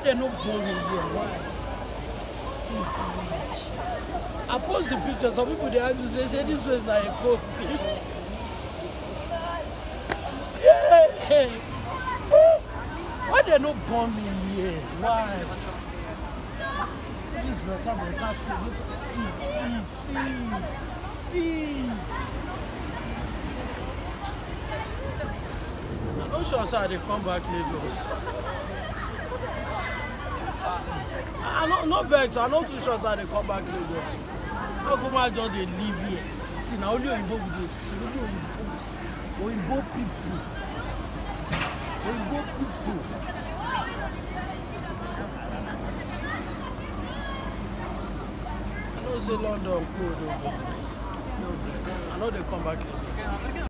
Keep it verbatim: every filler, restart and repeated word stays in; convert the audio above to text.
they no born me here? Why? See bridge. I post the picture. Some people they argue say, say this place like a cold bridge. Yeah. Why they no born me here? Why? This better, better food. See, see, see, see. I'm not sure how they come back Lagos. I'm not, not vex. I'm not too sure how they come back Lagos. How come I just they live here? See, now only Oyinbo we dey see. Only Oyinbo, Oyinbo people, Oyinbo people. I know say London cold, but no vex. I know they come back Lagos.